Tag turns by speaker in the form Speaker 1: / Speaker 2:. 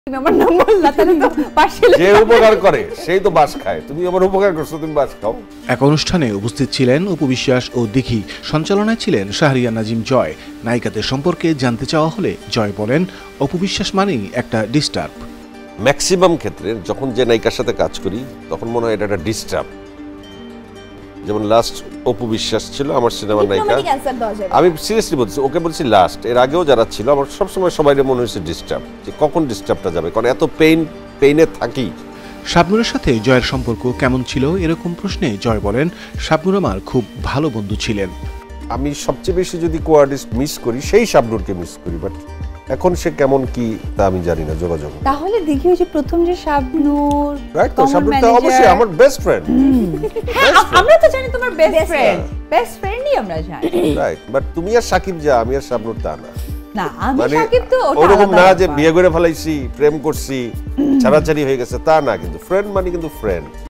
Speaker 1: তুমি আমার নাম বললা তাহলে তো পার্সিয়ালি
Speaker 2: যে উপকার করে সেই তো বাস খায়, তুমি আমার উপকার করছো, তুমি বাস খাও।
Speaker 3: এক অনুষ্ঠানে উপস্থিত ছিলেন অপু বিশ্বাস ও দিঘি, সঞ্চালনায় ছিলেন শাহরিয়ার নাজিম জয়। নায়িকাদের সম্পর্কে জানতে চাওয়া হলে জয় বলেন, অপু বিশ্বাস মানেই একটা ডিস্টার্ব।
Speaker 2: ম্যাক্সিমাম ক্ষেত্রে যখন যে নায়িকার সাথে কাজ করি তখন মনে হয় এটা একটা ডিস্টার্ব। যেমন লাস্ট অপু বিশ্বাস ছিল আমার সিনেমার নায়িকা, আমি সিরিয়াসলি বলছি, ওকে বলছি লাস্ট। এর আগেও যারা ছিল আমার সবসময় সবাই মনে হয়েছে ডিস্টার্ব, যে কখন ডিস্টার্বটা যাবে, কারণ এত পেইনে থাকি।
Speaker 3: শাবনূরের সাথে জয়ের সম্পর্ক কেমন ছিল এরকম প্রশ্নে জয় বলেন, শাবনূর আমার খুব ভালো বন্ধু ছিলেন।
Speaker 2: আমি সবচেয়ে বেশি যদি কোয়ার্ডিস্ট মিস করি সেই শাবনূরকে মিস করি, বাট এখন সে কেমন কি তা আমি জানি না। যোগাযোগ
Speaker 1: তাহলে দেখি ওই যে প্রথম যে শাবনূর,
Speaker 2: রাইট, তো শাবনূর তো অবশ্যই আমার বেস্ট ফ্রেন্ড।
Speaker 1: আমরা তো জানি তোমার বেস্ট ফ্রেন্ডই আমরা জানি,
Speaker 2: রাইট, বাট তুমি আর সাকিব যা, আমি আর শাবনূর তা না।
Speaker 1: না আমি
Speaker 2: মানে
Speaker 1: সাকিব তো
Speaker 2: ওরকম না যে বিয়ে করে ফেলাইছি, প্রেম করছি, ছাড়াছাড়ি হয়ে গেছে তা না, কিন্তু ফ্রেন্ড মানে কিন্তু ফ্রেন্ড।